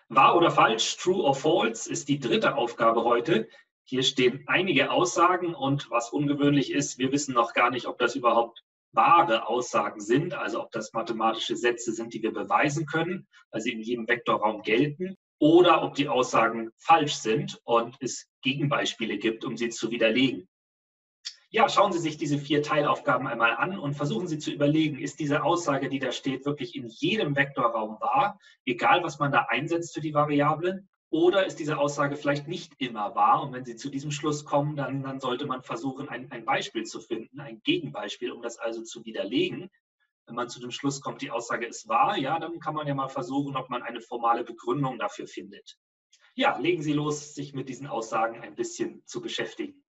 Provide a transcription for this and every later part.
Wahr oder falsch, true or false, ist die dritte Aufgabe heute. Hier stehen einige Aussagen und was ungewöhnlich ist, wir wissen noch gar nicht, ob das überhaupt wahre Aussagen sind, also ob das mathematische Sätze sind, die wir beweisen können, weil sie in jedem Vektorraum gelten, oder ob die Aussagen falsch sind und es Gegenbeispiele gibt, um sie zu widerlegen. Ja, schauen Sie sich diese 4 Teilaufgaben einmal an und versuchen Sie zu überlegen, ist diese Aussage, die da steht, wirklich in jedem Vektorraum wahr, egal was man da einsetzt für die Variablen? Oder ist diese Aussage vielleicht nicht immer wahr? Und wenn Sie zu diesem Schluss kommen, dann sollte man versuchen, ein Beispiel zu finden, ein Gegenbeispiel, um das also zu widerlegen. Wenn man zu dem Schluss kommt, die Aussage ist wahr, ja, dann kann man ja mal versuchen, ob man eine formale Begründung dafür findet. Ja, legen Sie los, sich mit diesen Aussagen ein bisschen zu beschäftigen.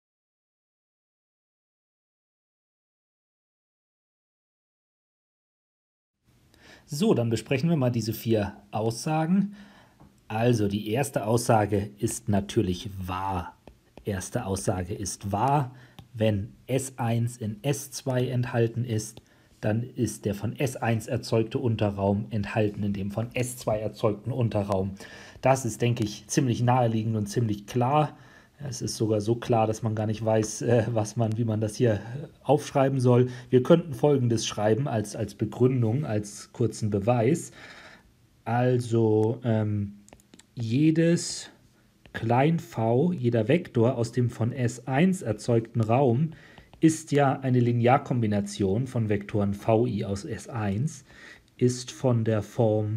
So, dann besprechen wir mal diese 4 Aussagen. Also die erste Aussage ist natürlich wahr. Erste Aussage ist wahr. Wenn S1 in S2 enthalten ist, dann ist der von S1 erzeugte Unterraum enthalten in dem von S2 erzeugten Unterraum. Das ist, denke ich, ziemlich naheliegend und ziemlich klar. Es ist sogar so klar, dass man gar nicht weiß, wie man das hier aufschreiben soll. Wir könnten Folgendes schreiben als Begründung, als kurzen Beweis. Also jedes klein v, jeder Vektor aus dem von S1 erzeugten Raum ist ja eine Linearkombination von Vektoren vi aus S1, ist von der Form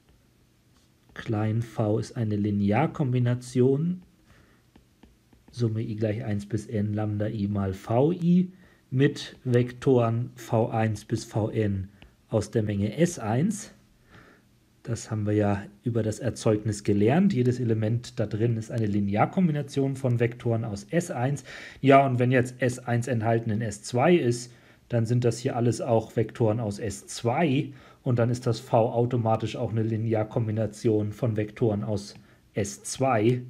klein v ist eine Linearkombination Summe i gleich 1 bis n Lambda i mal vi mit Vektoren v1 bis vn aus der Menge S1. Das haben wir ja über das Erzeugnis gelernt. Jedes Element da drin ist eine Linearkombination von Vektoren aus S1. Ja, und wenn jetzt S1 enthalten in S2 ist, dann sind das hier alles auch Vektoren aus S2 und dann ist das V automatisch auch eine Linearkombination von Vektoren aus S2.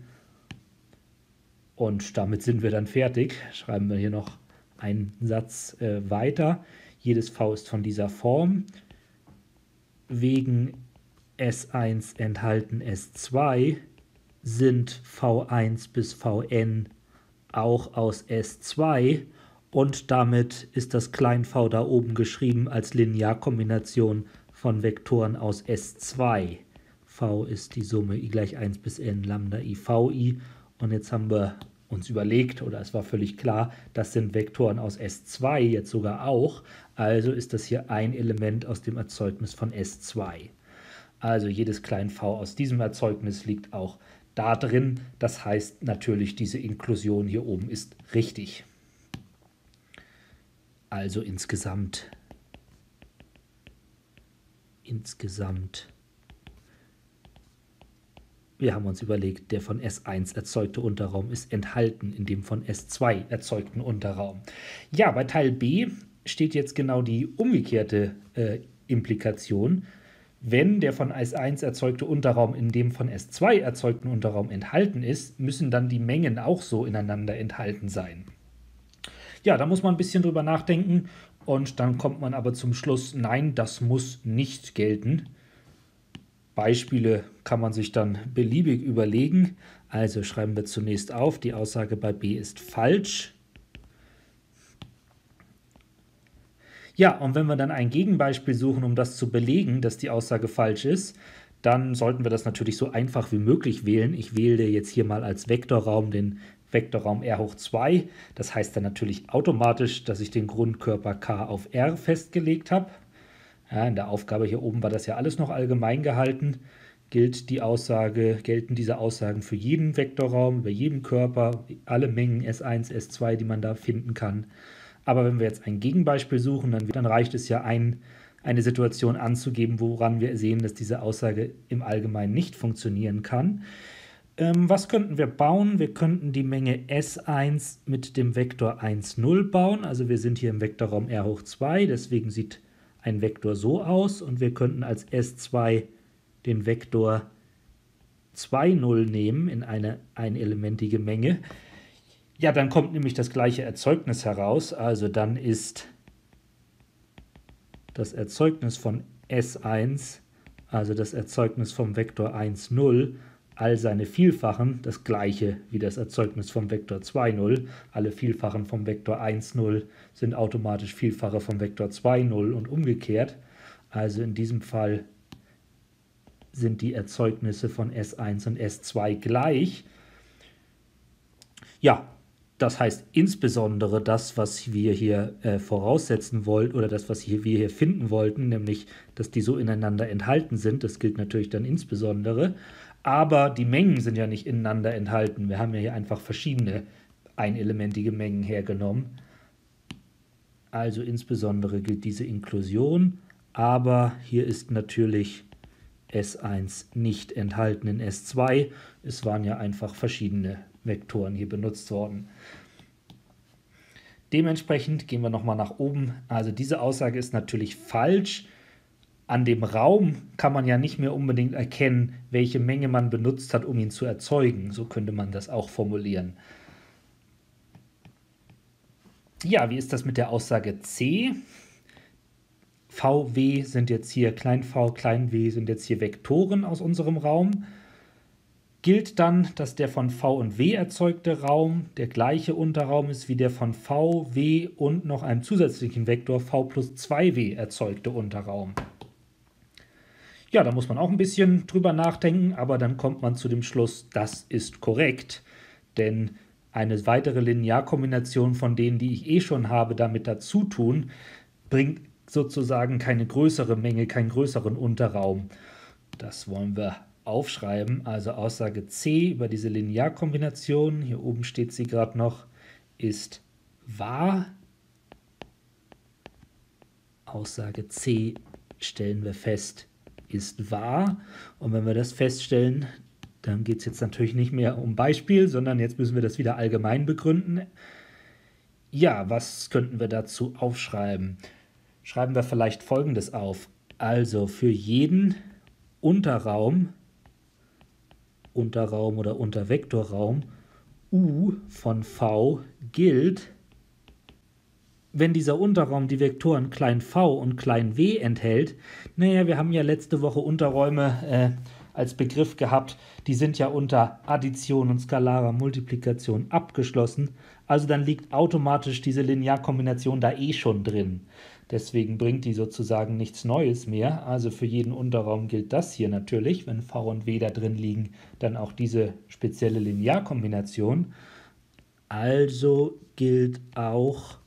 Und damit sind wir dann fertig. Schreiben wir hier noch einen Satz weiter. Jedes V ist von dieser Form. Wegen S1 enthalten S2 sind V1 bis Vn auch aus S2 und damit ist das klein v da oben geschrieben als Linearkombination von Vektoren aus S2. V ist die Summe i gleich 1 bis n Lambda i vi und jetzt haben wir uns überlegt, oder es war völlig klar, das sind Vektoren aus S2 jetzt sogar auch, also ist das hier ein Element aus dem Erzeugnis von S2. Also jedes klein v aus diesem Erzeugnis liegt auch da drin. Das heißt natürlich, diese Inklusion hier oben ist richtig. Also insgesamt wir haben uns überlegt, der von S1 erzeugte Unterraum ist enthalten in dem von S2 erzeugten Unterraum. Ja, bei Teil B steht jetzt genau die umgekehrte Implikation. Wenn der von S1 erzeugte Unterraum in dem von S2 erzeugten Unterraum enthalten ist, müssen dann die Mengen auch so ineinander enthalten sein. Ja, da muss man ein bisschen drüber nachdenken und dann kommt man aber zum Schluss, nein, das muss nicht gelten. Beispiele kann man sich dann beliebig überlegen. Also schreiben wir zunächst auf, die Aussage bei B ist falsch. Ja, und wenn wir dann ein Gegenbeispiel suchen, um das zu belegen, dass die Aussage falsch ist, dann sollten wir das natürlich so einfach wie möglich wählen. Ich wähle jetzt hier mal als Vektorraum den Vektorraum R hoch 2. Das heißt dann natürlich automatisch, dass ich den Grundkörper K auf R festgelegt habe. Ja, in der Aufgabe hier oben war das ja alles noch allgemein gehalten. Gelten diese Aussagen für jeden Vektorraum, über jeden Körper, alle Mengen S1, S2, die man da finden kann. Aber wenn wir jetzt ein Gegenbeispiel suchen, dann reicht es ja eine Situation anzugeben, woran wir sehen, dass diese Aussage im Allgemeinen nicht funktionieren kann. Was könnten wir bauen? Wir könnten die Menge S1 mit dem Vektor 1, 0 bauen. Also wir sind hier im Vektorraum R hoch 2, deswegen sieht ein Vektor so aus. Und wir könnten als S2 den Vektor 2, 0 nehmen in eine einelementige Menge. Ja, dann kommt nämlich das gleiche Erzeugnis heraus. Also dann ist das Erzeugnis von S1 also das Erzeugnis vom Vektor 1, 0, all seine Vielfachen, das gleiche wie das Erzeugnis vom Vektor 2, 0. Alle Vielfachen vom Vektor 1, 0 sind automatisch Vielfache vom Vektor 2, 0 und umgekehrt. Also in diesem Fall sind die Erzeugnisse von S1 und S2 gleich. Ja, das heißt insbesondere das, was wir hier voraussetzen wollten oder das, was wir hier finden wollten, nämlich, dass die so ineinander enthalten sind, das gilt natürlich dann insbesondere, aber die Mengen sind ja nicht ineinander enthalten. Wir haben ja hier einfach verschiedene einelementige Mengen hergenommen. Also insbesondere gilt diese Inklusion, aber hier ist natürlich S1 nicht enthalten in S2. Es waren ja einfach verschiedene Vektoren hier benutzt worden. Dementsprechend gehen wir nochmal nach oben. Also diese Aussage ist natürlich falsch. An dem Raum kann man ja nicht mehr unbedingt erkennen, welche Menge man benutzt hat, um ihn zu erzeugen. So könnte man das auch formulieren. Ja, wie ist das mit der Aussage C? V, W sind jetzt hier, klein v, klein w sind jetzt hier Vektoren aus unserem Raum. Gilt dann, dass der von V und W erzeugte Raum der gleiche Unterraum ist wie der von V, W und noch einem zusätzlichen Vektor V plus 2W erzeugte Unterraum? Ja, da muss man auch ein bisschen drüber nachdenken, aber dann kommt man zu dem Schluss, das ist korrekt, denn eine weitere Linearkombination von denen, die ich eh schon habe, damit dazu tun, bringt sozusagen keine größere Menge, keinen größeren Unterraum. Das wollen wir aufschreiben. Also Aussage C über diese Linearkombination, hier oben steht sie gerade noch, ist wahr. Aussage C stellen wir fest, ist wahr. Und wenn wir das feststellen, dann geht es jetzt natürlich nicht mehr um Beispiel, sondern jetzt müssen wir das wieder allgemein begründen. Ja, was könnten wir dazu aufschreiben? Schreiben wir vielleicht Folgendes auf. Also für jeden Unterraum oder Untervektorraum U von V gilt, wenn dieser Unterraum die Vektoren klein v und klein w enthält. Naja, wir haben ja letzte Woche Unterräume als Begriff gehabt, die sind ja unter Addition und skalarer Multiplikation abgeschlossen. Also dann liegt automatisch diese Linearkombination da eh schon drin. Deswegen bringt die sozusagen nichts Neues mehr. Also für jeden Unterraum gilt das hier natürlich. Wenn V und W da drin liegen, dann auch diese spezielle Linearkombination. Also gilt auch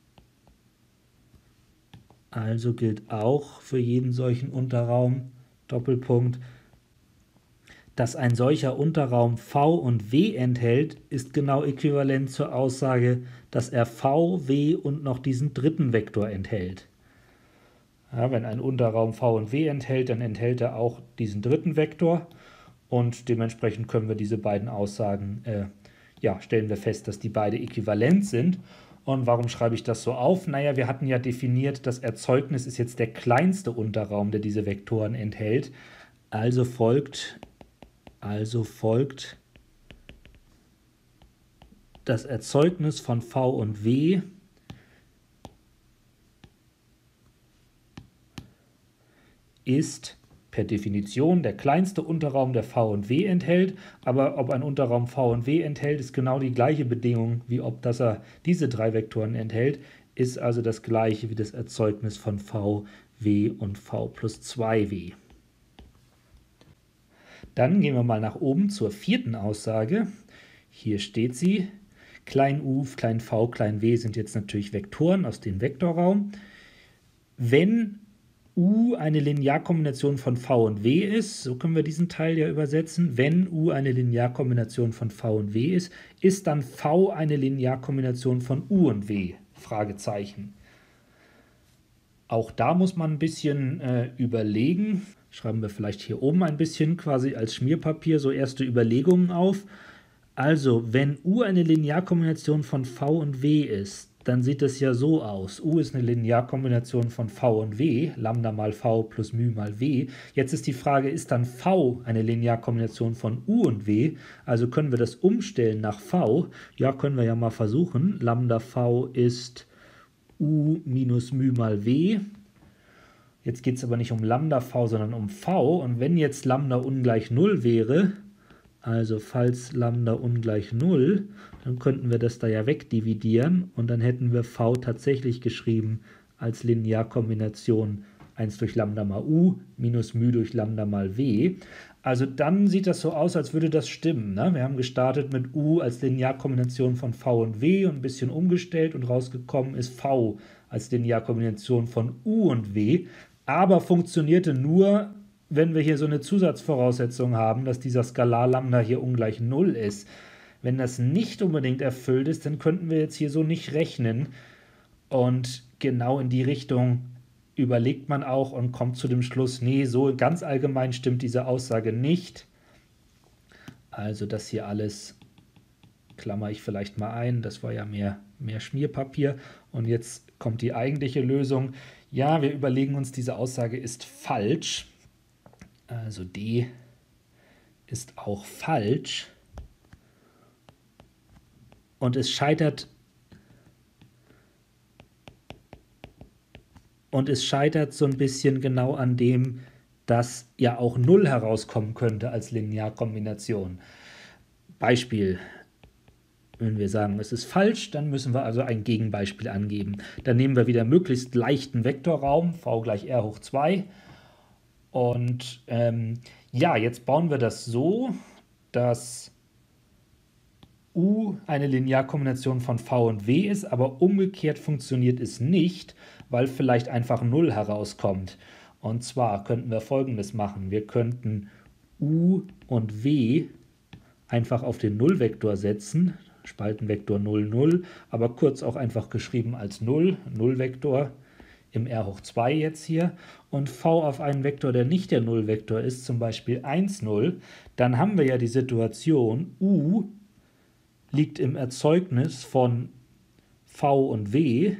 für jeden solchen Unterraum, Doppelpunkt, dass ein solcher Unterraum V und W enthält, ist genau äquivalent zur Aussage, dass er V, W und noch diesen dritten Vektor enthält. Ja, wenn ein Unterraum V und W enthält, dann enthält er auch diesen dritten Vektor und dementsprechend können wir diese beiden Aussagen, stellen wir fest, dass die beide äquivalent sind. Und warum schreibe ich das so auf? Naja, wir hatten ja definiert, das Erzeugnis ist jetzt der kleinste Unterraum, der diese Vektoren enthält. Also folgt das Erzeugnis von V und W ist per Definition der kleinste Unterraum, der V und W enthält, aber ob ein Unterraum V und W enthält, ist genau die gleiche Bedingung, wie ob er diese drei Vektoren enthält, ist also das gleiche wie das Erzeugnis von V, W und V plus 2W. Dann gehen wir mal nach oben zur vierten Aussage. Hier steht sie. Klein u, klein v, klein w sind jetzt natürlich Vektoren aus dem Vektorraum. Wenn u eine Linearkombination von v und w ist, so können wir diesen Teil ja übersetzen, wenn u eine Linearkombination von v und w ist dann v eine Linearkombination von u und w? Fragezeichen. Auch da muss man ein bisschen überlegen. Schreiben wir vielleicht hier oben ein bisschen quasi als Schmierpapier so erste Überlegungen auf. Also, wenn U eine Linearkombination von V und W ist, dann sieht es ja so aus. U ist eine Linearkombination von V und W, Lambda mal V plus μ mal W. Jetzt ist die Frage, ist dann V eine Linearkombination von U und W? Also können wir das umstellen nach V? Ja, können wir ja mal versuchen. Lambda V ist U minus μ mal W. Jetzt geht es aber nicht um Lambda v, sondern um v. Und wenn jetzt Lambda ungleich 0 wäre, also falls Lambda ungleich 0, dann könnten wir das da ja wegdividieren und dann hätten wir v tatsächlich geschrieben als Linearkombination 1 durch Lambda mal u minus μ durch Lambda mal w. Also dann sieht das so aus, als würde das stimmen. Ne? Wir haben gestartet mit u als Linearkombination von v und w und ein bisschen umgestellt und rausgekommen ist v als Linearkombination von u und w, aber funktionierte nur, wenn wir hier so eine Zusatzvoraussetzung haben, dass dieser Skalar Lambda hier ungleich 0 ist. Wenn das nicht unbedingt erfüllt ist, dann könnten wir jetzt hier so nicht rechnen. Und genau in die Richtung überlegt man auch und kommt zu dem Schluss, nee, so ganz allgemein stimmt diese Aussage nicht. Also das hier alles klammer ich vielleicht mal ein, das war ja mehr Schmierpapier. Und jetzt kommt die eigentliche Lösung. Ja, wir überlegen uns, diese Aussage ist falsch. Also D ist auch falsch. Und es scheitert so ein bisschen genau an dem, dass ja auch 0 herauskommen könnte als Linearkombination. Beispiel, wenn wir sagen, es ist falsch, dann müssen wir also ein Gegenbeispiel angeben. Dann nehmen wir wieder möglichst leichten Vektorraum, v gleich r hoch 2. Und ja, jetzt bauen wir das so, dass u eine Linearkombination von v und w ist, aber umgekehrt funktioniert es nicht, weil vielleicht einfach 0 herauskommt. Und zwar könnten wir Folgendes machen. Wir könnten u und w einfach auf den Nullvektor setzen, Spaltenvektor 0, 0, aber kurz auch einfach geschrieben als 0, Nullvektor im r hoch 2 jetzt hier, und v auf einen Vektor, der nicht der Nullvektor ist, zum Beispiel 1, 0, dann haben wir ja die Situation, u liegt im Erzeugnis von v und w,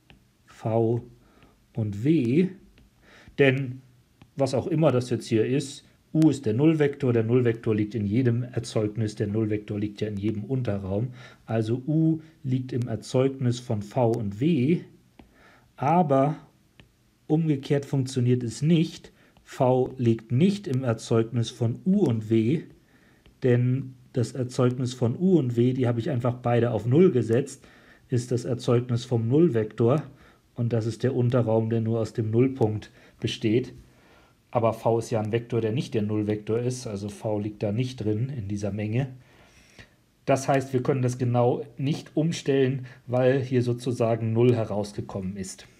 denn was auch immer das jetzt hier ist, u ist der Nullvektor liegt in jedem Erzeugnis, der Nullvektor liegt ja in jedem Unterraum, also u liegt im Erzeugnis von v und w, aber umgekehrt funktioniert es nicht, v liegt nicht im Erzeugnis von u und w, denn das Erzeugnis von u und w, die habe ich einfach beide auf 0 gesetzt, ist das Erzeugnis vom Nullvektor und das ist der Unterraum, der nur aus dem Nullpunkt besteht. Aber v ist ja ein Vektor, der nicht der Nullvektor ist, also v liegt da nicht drin in dieser Menge. Das heißt, wir können das genau nicht umstellen, weil hier sozusagen 0 herausgekommen ist.